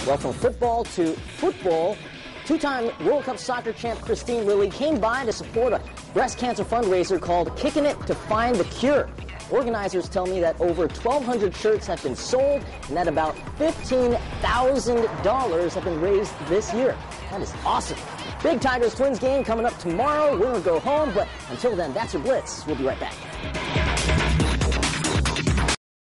Well, from football to football, two-time World Cup soccer champ Kristine Lilly came by to support a breast cancer fundraiser called Kicking It to Find the Cure. Organizers tell me that over 1,200 shirts have been sold and that about $15,000 have been raised this year. That is awesome. Big Tigers Twins game coming up tomorrow. Winner go home, but until then, that's your Blitz. We'll be right back.